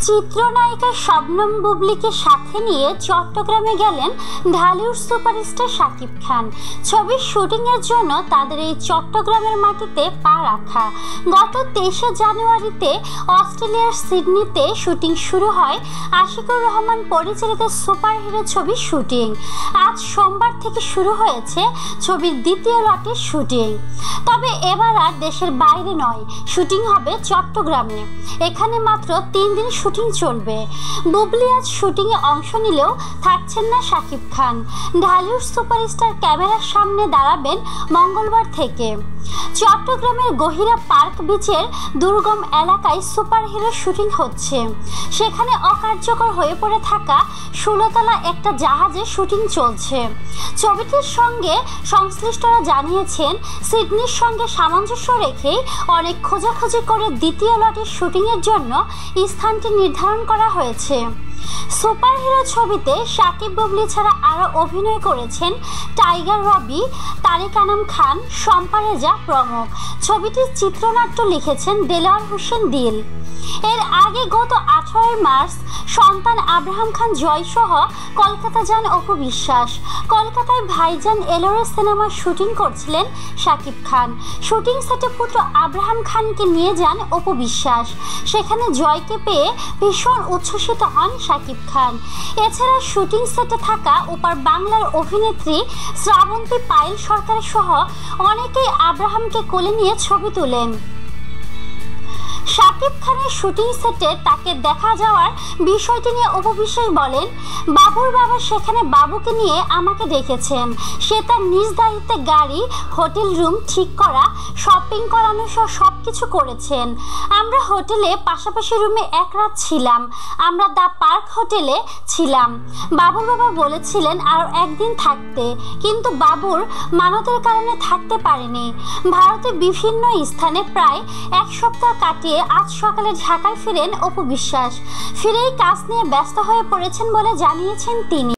চিত্রনায়িকা শবনম বুবলীকে সাথে নিয়ে চট্টগ্রামে গেলেন ঢালিউড সুপারস্টার শাকিব খান। ছবির শুটিংয়ের জন্য তাদের এই চট্টগ্রামের মাটিতে পা রাখা। গত 23শে জানুয়ারিতে অস্ট্রেলিয়ার সিডনিতে শুটিং শুরু হয় আশিকুর রহমান পরিচালিত সুপারহিরো ছবির শুটিং। আজ সোমবার থেকে শুরু হয়েছে ছবির দ্বিতীয় লটের শুটিং। তবে এবার আর দেশের বাইরে নয়, শুটিং হবে চট্টগ্রামে। এখানে মাত্র 3 দিন শুটিং চলবে। বুবলী আজ শুটিংয়ে অংশ নিলেও থাকছেন না শাকিব খান। ঢালিউড সুপারস্টার ক্যামেরার সামনে দাঁড়াবেন মঙ্গলবার থেকে। চট্টগ্রামের গহিরা পার্ক বিচের দুর্গম এলাকায় সুপারহিরো শুটিং হচ্ছে। সেখানে অকার্যকর হয়ে পড়ে থাকা 16 তলা একটা জাহাজে শুটিং চলছে। ছবিটির সঙ্গে সংশ্লিষ্টরা জানিয়েছেন, সিডনির সঙ্গে সামঞ্জস্য রেখেই অনেক খোঁজাখুঁজি করে দ্বিতীয় লটের শুটিংয়ের জন্য স্থানটি নির্ধারণ করা হয়েছে। সুপারহিরো ছবিতে শাকিব বুবলী ছাড়া আরও অভিনয় করেছেন টাইগার রবি, তারিক আনাম খান, শম্পা রেজা প্রমুখ। ছবিটির চিত্রনাট্য লিখেছেন দেলোয়ার হোসেন দিল। এর আগে গত 18 মার্চ সন্তান আব্রাহাম খান জয় সহ কলকাতা যান অপু বিশ্বাস। কলকাতায় ভাইজান এলোরে সিনেমার শুটিং করছিলেন শাকিব খান। শুটিং সেটে পুত্র আব্রাহাম খানকে নিয়ে যান অপু বিশ্বাস। সেখানে জয়কে পেয়ে ভীষণ উচ্ছ্বসিত হন শাকিব খান। এছাড়া শুটিং সেটে থাকা ওপার বাংলার অভিনেত্রী শ্রাবন্তী পায়েল সরকার সহ অনেকেই আব্রাহামকে কোলে নিয়ে ছবি তোলেন। শাকিব খানের শুটিং সেটে তাকে দেখা যাওয়ার বিষয়টি নিয়ে অপু বিশ্বাস বলেন, বাবুর বাবা সেখানে বাবুকে নিয়ে আমাকে ডেকেছেন। সে তার নিজ দায়িত্বে গাড়ি, হোটেল রুম ঠিক করা, শপিং করানো সহ সব কিছু করেছেন। আমরা হোটেলে পাশাপাশি রুমে এক রাত ছিলাম। আমরা দ্য পার্ক হোটেলে ছিলাম। বাবুর বাবা বলেছিলেন আরও একদিন থাকতে, কিন্তু বাবুর মানতের কারণে থাকতে পারেনি। ভারতে বিভিন্ন স্থানে প্রায় 1 সপ্তাহ কাটিয়ে আজ সকালে ঢাকায় ফিরেন অপু বিশ্বাস। ফিরেই কাজ নিয়ে ব্যস্ত হয়ে পড়েছেন বলে জানিয়েছেন তিনি।